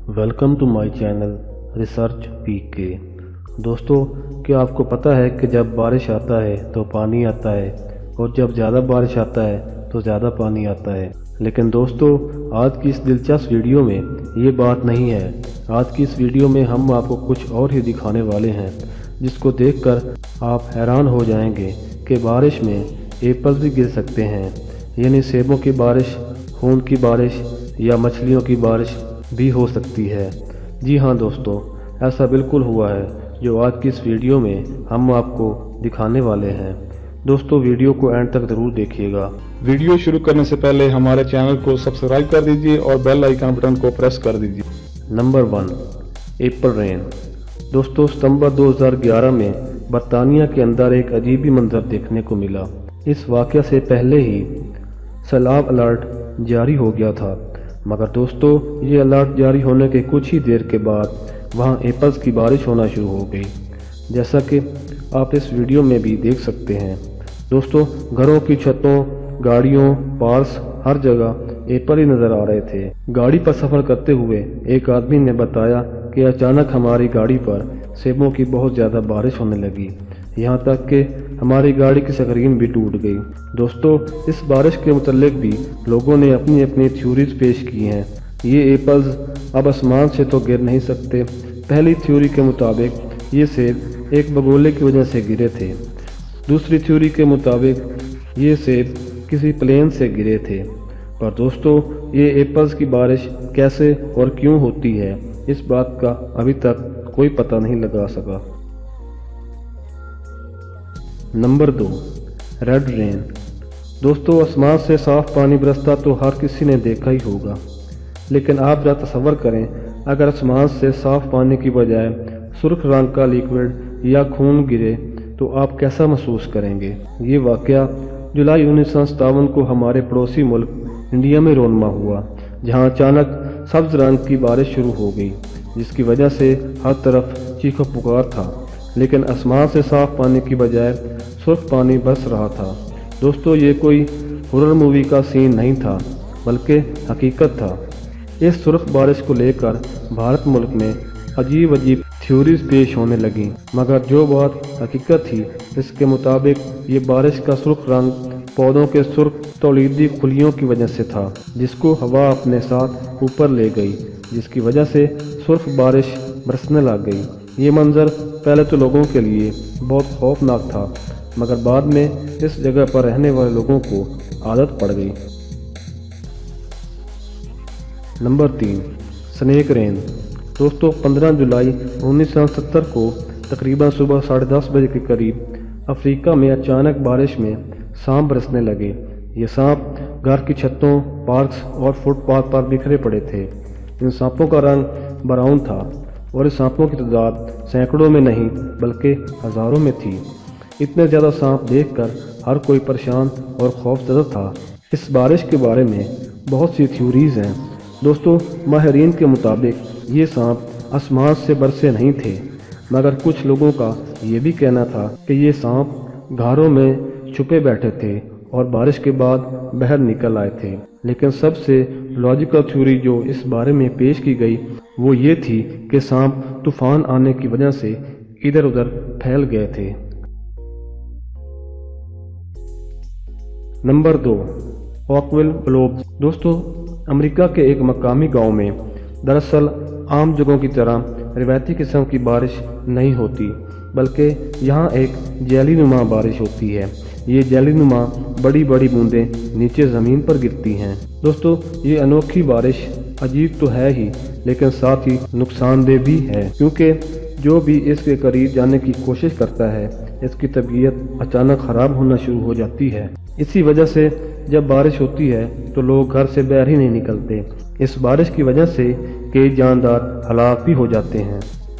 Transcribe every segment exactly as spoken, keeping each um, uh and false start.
Welcome to my channel research P K. दोस्तों, क्या आपको पता है कि जब बारिश आता है तो पानी आता है और जब ज़्यादा बारिश आता है तो ज़्यादा पानी आता है। लेकिन दोस्तों, आज की इस दिलचस्प वीडियो में ये बात नहीं है। आज की इस वीडियो में हम आपको कुछ और ही दिखाने वाले हैं जिसको देखकर आप हैरान हो जाएंगे कि बारिश में एप्पल भी गिर सकते हैं, यानी सेबों की बारिश, खून की बारिश या मछलियों की बारिश भी हो सकती है। जी हाँ दोस्तों, ऐसा बिल्कुल हुआ है जो आज की इस वीडियो में हम आपको दिखाने वाले हैं। दोस्तों, वीडियो को एंड तक जरूर देखिएगा। वीडियो शुरू करने से पहले हमारे चैनल को सब्सक्राइब कर दीजिए और बेल आइकन बटन को प्रेस कर दीजिए। Number one, apple rain. दोस्तों, सितंबर दो हज़ार ग्यारह में बरतानिया के अंदर एक अजीब ही मंजर देखने को मिला। इस वाक़या से पहले ही सैलाब अलर्ट जारी हो गया था, मगर दोस्तों ये अलर्ट जारी होने के कुछ ही देर के बाद वहाँ एप्पल्स की बारिश होना शुरू हो गई, जैसा कि आप इस वीडियो में भी देख सकते हैं। दोस्तों, घरों की छतों, गाड़ियों, पार्क्स, हर जगह एप्पल ही नजर आ रहे थे। गाड़ी पर सफर करते हुए एक आदमी ने बताया कि अचानक हमारी गाड़ी पर सेबों की बहुत ज़्यादा बारिश होने लगी, यहाँ तक कि हमारी गाड़ी की स्क्रीन भी टूट गई। दोस्तों, इस बारिश के मुतल्लिक भी लोगों ने अपनी अपनी थ्योरीज पेश की हैं। ये एप्पल्स अब आसमान से तो गिर नहीं सकते। पहली थ्योरी के मुताबिक ये सेब एक बगोले की वजह से गिरे थे। दूसरी थ्योरी के मुताबिक ये सेब किसी प्लेन से गिरे थे। पर दोस्तों, ये एप्पल्स की बारिश कैसे और क्यों होती है, इस बात का अभी तक कोई पता नहीं लगा सका। नंबर दो, रेड रेन। दोस्तों, आसमान से साफ पानी बरसता तो हर किसी ने देखा ही होगा, लेकिन आप जरा तसव्वुर करें, अगर आसमान से साफ पानी की बजाय सुर्ख रंग का लिक्विड या खून गिरे तो आप कैसा महसूस करेंगे। ये वाक़या जुलाई उन्नीस सौ सत्तावन को हमारे पड़ोसी मुल्क इंडिया में रोनमा हुआ, जहाँ अचानक सब्ज रंग की बारिश शुरू हो गई, जिसकी वजह से हर तरफ चीखो पुकार था, लेकिन आसमान से साफ पानी की बजाय सुर्ख पानी बरस रहा था। दोस्तों, ये कोई हॉरर मूवी का सीन नहीं था, बल्कि हकीकत था। इस सुर्ख बारिश को लेकर भारत मुल्क में अजीब अजीब थ्योरीज पेश होने लगी, मगर जो बात हकीकत थी इसके मुताबिक ये बारिश का सुर्ख रंग पौधों के सुर्ख तौलीदी खुलियों की वजह से था, जिसको हवा अपने साथ ऊपर ले गई, जिसकी वजह से सुर्ख बारिश बरसने लग गई। ये मंजर पहले तो लोगों के लिए बहुत खौफनाक था, मगर बाद में इस जगह पर रहने वाले लोगों को आदत पड़ गई। नंबर तीन, स्नेक रेन। दोस्तों, पंद्रह जुलाई उन्नीस सौ सत्तर को तकरीबन सुबह साढ़े दस बजे के करीब अफ्रीका में अचानक बारिश में सांप बरसने लगे। ये सांप घर की छतों, पार्क्स और फुटपाथ पर बिखरे पड़े थे। इन सांपों का रंग ब्राउन था और इस सांपों की तादाद सैकड़ों में नहीं बल्कि हज़ारों में थी। इतने ज़्यादा सांप देखकर हर कोई परेशान और खौफजदा था। इस बारिश के बारे में बहुत सी थ्योरीज हैं। दोस्तों, माहिरीन के मुताबिक ये सांप आसमान से बरसे नहीं थे, मगर कुछ लोगों का ये भी कहना था कि ये सांप घरों में छुपे बैठे थे और बारिश के बाद बाहर निकल आए थे। लेकिन सबसे लॉजिकल थ्योरी जो इस बारे में पेश की गई वो ये थी कि सांप तूफान आने की वजह से इधर उधर फैल गए थे। नंबर दो, ओकविल ग्लोब। दोस्तों, अमेरिका के एक मकामी गांव में दरअसल आम जगहों की तरह रिवायती किस्म की बारिश नहीं होती, बल्कि यहाँ एक जैलीनुमा बारिश होती है। ये जैलीनुमा बड़ी बड़ी बूंदें नीचे ज़मीन पर गिरती हैं। दोस्तों, ये अनोखी बारिश अजीब तो है ही, लेकिन साथ ही नुकसानदेह भी है, क्योंकि जो भी इसके करीब जाने की कोशिश करता है इसकी तबीयत अचानक ख़राब होना शुरू हो जाती है। इसी वजह से जब बारिश होती है तो लोग घर से बाहर ही नहीं निकलते। इस बारिश की वजह से कई जानदार हलाक भी हो जाते हैं।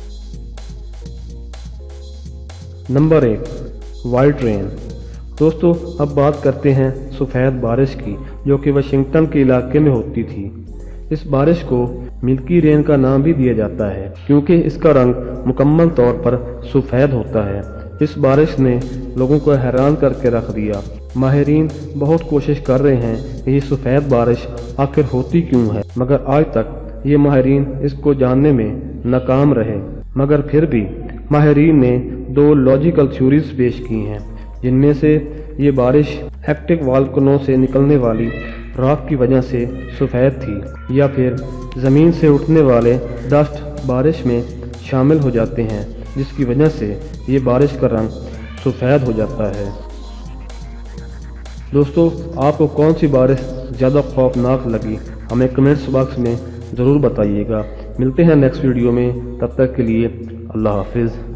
नंबर एक, वाइट रेन। दोस्तों, अब बात करते हैं सफ़ेद बारिश की, जो कि वाशिंगटन के इलाके में होती थी। इस बारिश को मिल्की रेन का नाम भी दिया जाता है, क्योंकि इसका रंग मुकम्मल तौर पर सफ़ेद होता है। इस बारिश ने लोगों को हैरान करके रख दिया। माहिरीन बहुत कोशिश कर रहे हैं कि ये सफ़ेद बारिश आखिर होती क्यों है, मगर आज तक یہ ماہرین اس کو جاننے میں ناکام رہے، مگر پھر بھی ماہرین نے دو لاجیکل تھیوریز پیش کی ہیں، جن میں سے یہ بارش ایکٹک والکنو سے نکلنے والی راک کی وجہ سے سفید تھی، یا پھر زمین سے اٹھنے والے ڈسٹ بارش میں شامل ہو جاتے ہیں جس کی وجہ سے یہ بارش کا رنگ سفید ہو جاتا ہے۔ دوستو، آپ کو کون سی بارش زیادہ خوفناک لگی ہمیں کمنٹس باکس میں ضرور بتائیے گا۔ ملتے ہیں نیکسٹ ویڈیو میں، تب تک کے لیے اللہ حافظ۔